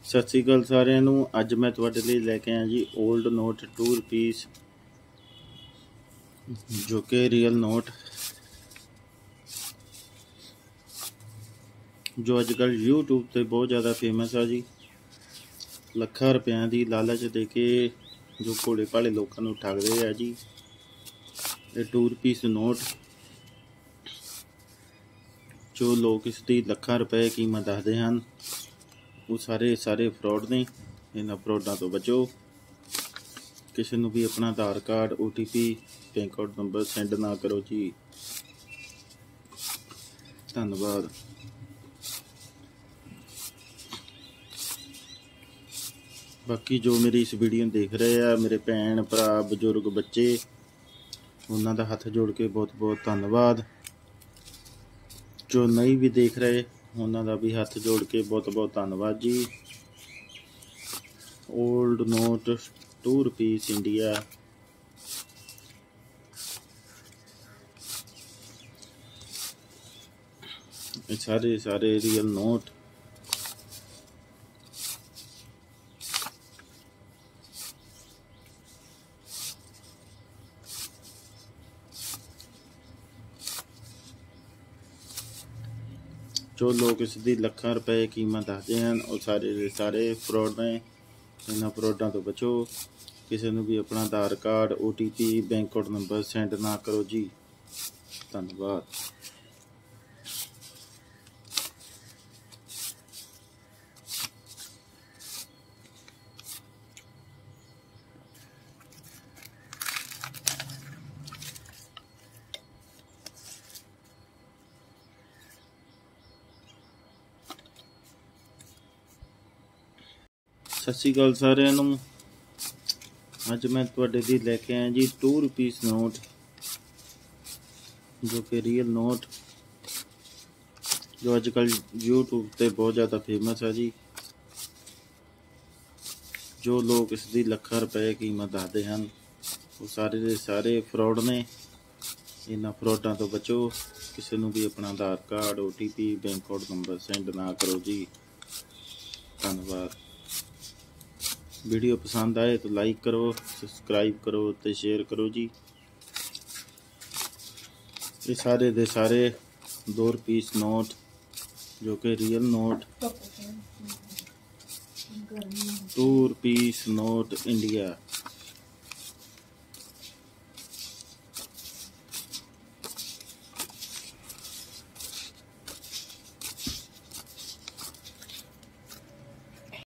सत श्री अकाल सारिਆਂ ਨੂੰ। ਅੱਜ मैं ਤੁਹਾਡੇ ਲਈ ਲੈ ਕੇ ਆਇਆ जी ओल्ड नोट 2 रुपीज़ जो कि रियल नोट जो अजकल यूट्यूब ਤੇ बहुत ज़्यादा फेमस आ जी। ਲੱਖਾਂ ਰੁਪਇਆਂ ਦੀ ਲਾਲਚ ਦੇ ਕੇ ਜੋ ਭੋਲੇ ਭਾਲੇ ਲੋਕਾਂ ਨੂੰ ਠੱਗਦੇ ਆ ਜੀ। ਇਹ 2 रुपीज़ नोट जो लोग इसकी ਲੱਖਾਂ ਰੁਪਏ कीमत ਦੱਸਦੇ ਹਨ वो सारे फ्रॉड ने। इन्हां फ्रॉडां तो बचो। किसी नूं भी अपना Aadhaar card OTP bank account number send ना करो जी। धन्यवाद। बाकी जो मेरी इस वीडियो देख रहे हैं मेरे भैन भरा बजुर्ग बच्चे, उन्हां दा हथ जोड़ के बहुत बहुत धन्यवाद। जो नहीं भी देख रहे उन्हां दा भी हथ जोड़ के बहुत बहुत धन्यवाद जी। ओल्ड नोट 2 रुपीज़ इंडिया सारे रियल नोट जो लोग इसकी ਲੱਖਾਂ ਰੁਪਏ कीमत ਦੱਸਦੇ ਹਨ ਉਹ ਸਾਰੇ फ्रॉड ने। इन्हां फ्रॉडां तो बचो। किसी नूं भी अपना Aadhaar card OTP bank account number send ना करो जी। धन्यवाद। सत श्री अकाल सारिਆਂ ਨੂੰ। ਅੱਜ मैं ਤੁਹਾਡੇ ਲਈ ਲੈ ਕੇ ਆਇਆ जी 2 रुपीज़ नोट जो कि रियल नोट जो अजकल यूट्यूब ਤੇ बहुत ज़्यादा फेमस है जी। जो लोग इसकी ਲੱਖਾਂ ਰੁਪਏ कीमत ਦੱਸਦੇ ਹਨ वो सारे फ्रॉड ने। इन्हां फ्रॉडां तो बचो। किसी नूं भी अपना Aadhaar card OTP bank account number send ना करो जी। धन्यवाद। वीडियो पसंद आए तो लाइक करो, सब्सक्राइब करो तो शेयर करो जी। ये सारे दे सारे 2 रुपीज़ नोट जो कि real note 2 rupees note India.